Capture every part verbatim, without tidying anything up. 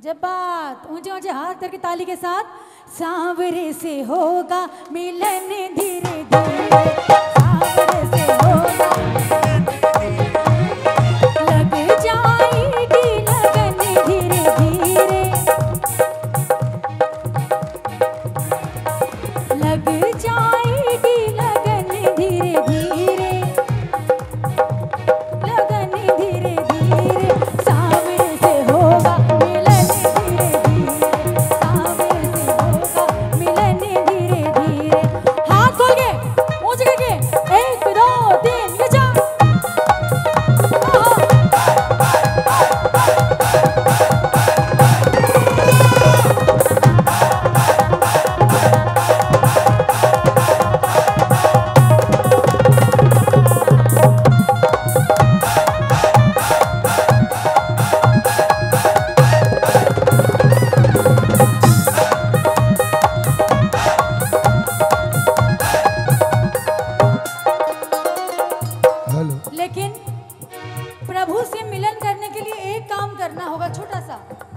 जब बात ऊंचे ऊंचे हाथ करके ताली के साथ, सांवरे से होगा मिलन धीरे धीरे, सांवरे से होगा लग जाएगी लगन धीरे धीरे, लग जाएगी लगन धीरे धीरे, लगन धीरे धीरे, सांवरे से होगा मिलन धीरे धीरे, सांवरे से होगा मिलन धीरे धीरे। हाथ खोल के ऊंचे करके एक दो तीन ये जा। लेकिन प्रभु से मिलन करने के लिए एक काम करना होगा छोटा सा।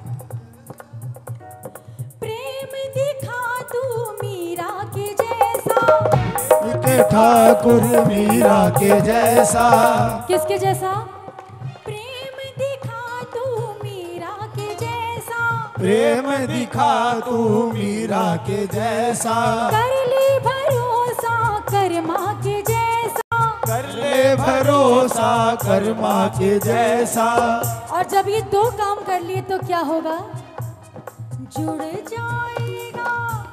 प्रेम दिखा तू मीरा के जैसा, के ठाकुर मीरा के जैसा। किसके जैसा? प्रेम दिखा तू मीरा के जैसा, प्रेम दिखा तू मीरा के जैसा। कर ले भरोसा कर माँ के जैसा, कर ले भरोसा कर माँ के जैसा। और जब ये दो काम कर लिए तो क्या होगा? जुड़ जाएगा।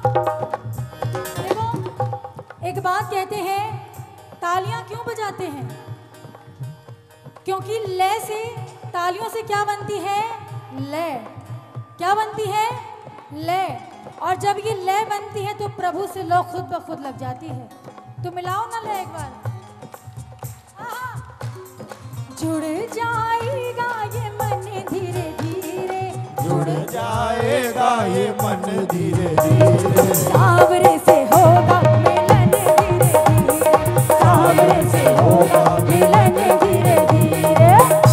देखो एक बात कहते हैं, तालियां क्यों बजाते हैं? क्योंकि लय से, तालियों से क्या बनती है? लय। क्या बनती है? लय। और जब ये लय बनती है तो प्रभु से लो खुद ब खुद लग जाती है। तो मिलाओ ना लय एक बार। जुड़ जाएगा ये मन धीरे धीरे, जुड़ जाएगा ये मन धीरे धीरे। सांवरे से होगा मिलन धीरे धीरे, सांवरे से होगा मिलन धीरे धीरे।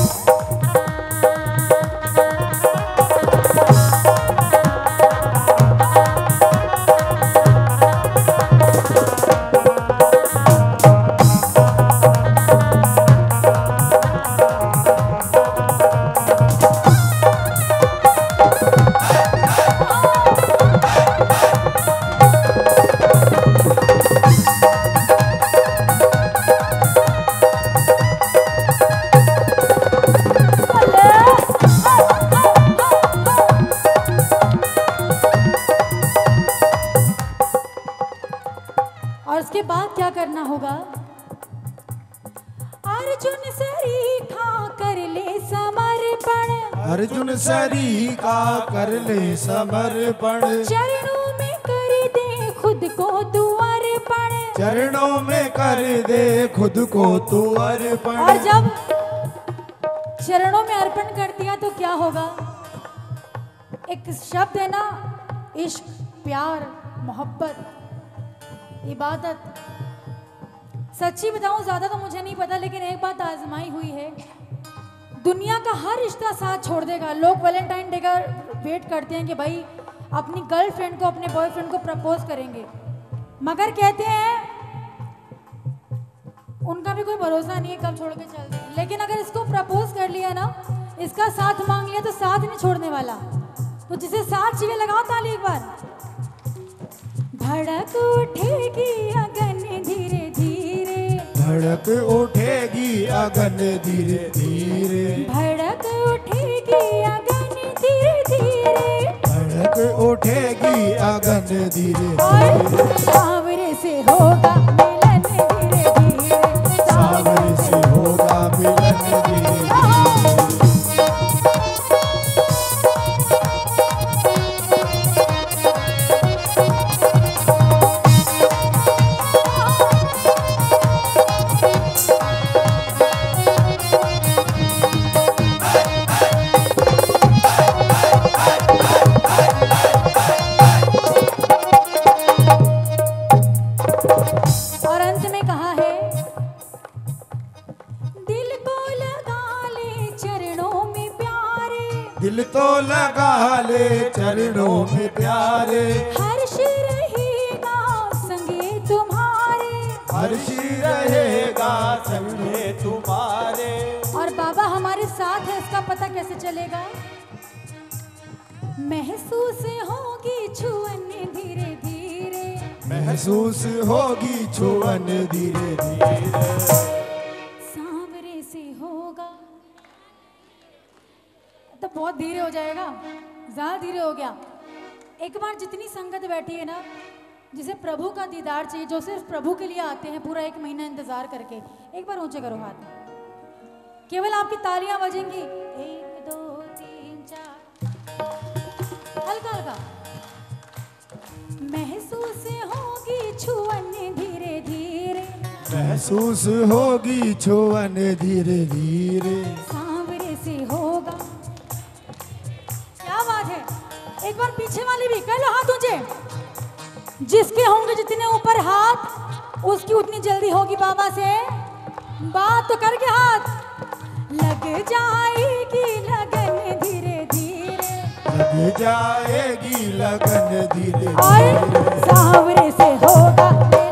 और उसके बाद क्या करना होगा? अर्जुन सरीखा कर ले समर्पण, अर्जुन सरीखा कर ले समर्पण। चरणों में कर दे खुद को तू अर्पण, चरणों में कर दे खुद को तू अर्पण। और जब चरणों में अर्पण कर दिया तो क्या होगा? एक शब्द है ना, इश्क, प्यार, मोहब्बत, इबादत। सच्ची बताऊं ज्यादा तो मुझे नहीं पता, लेकिन एक बात आजमाई हुई है, दुनिया का हर रिश्ता साथ छोड़ देगा। लोग वैलेंटाइन डे का वेट करते हैं कि भाई अपनी गर्लफ्रेंड को अपने बॉयफ्रेंड को प्रपोज करेंगे, मगर कहते हैं उनका भी कोई भरोसा नहीं है कब छोड़ के चल दें। लेकिन अगर इसको प्रपोज कर लिया ना, इसका साथ मांग लिया तो साथ नहीं छोड़ने वाला। तो जिसे साथ चाहिए लगाओ ताली एक बार। धड़क उठेगी अगन धीरे धीरे, धड़क उठेगी अगन धीरे धीरे, धड़क उठेगी अगन धीरे धीरे, धड़क उठेगी अगन धीरे और धीरे। सांवरे से होगा मिलन धीरे धीरे, सांवरे से होगा मिलन धीरे धीरे। वाले चरणों में प्यारे, हर्ष रहेगा संगे तुम्हारे, हर्ष रहेगा संगे तुम्हारे। और बाबा हमारे साथ है, इसका पता कैसे चलेगा? महसूस होगी छुअन धीरे धीरे, महसूस होगी छुअन धीरे धीरे, सांवरे से होगा। तो बहुत धीरे हो जाएगा, ज्यादा धीरे हो गया। एक बार जितनी संगत बैठी है ना, जिसे प्रभु का दीदार चाहिए, जो सिर्फ प्रभु के लिए आते हैं पूरा एक महीना इंतजार करके, एक बार ऊंचे करो हाथ। केवल आपकी तालियां बजेंगी, एक दो तीन चार, हल्का हल्का। महसूस होगी छुअन धीरे धीरे, महसूस होगी छुअन धीरे धीरे, सांवरे से होगा। क्या बात है, एक बार पीछे वाली भी कर लो हाथ ऊंचे। जिसके होंगे जितने ऊपर हाथ, उसकी उतनी जल्दी होगी बाबा से बात। तो करके हाथ, लग जाएगी लगन धीरे धीरे, लग जाएगी लगन धीरे और धीरे, सांवरे से होगा।